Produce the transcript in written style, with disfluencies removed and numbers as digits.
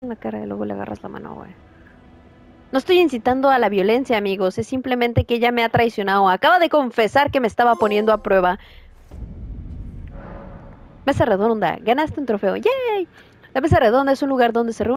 en la cara y luego le agarras la mano, güey. No estoy incitando a la violencia, amigos. Es simplemente que ella me ha traicionado. Acaba de confesar que me estaba poniendo a prueba. Mesa redonda. Ganaste un trofeo. ¡Yay! La mesa redonda es un lugar donde se reúnen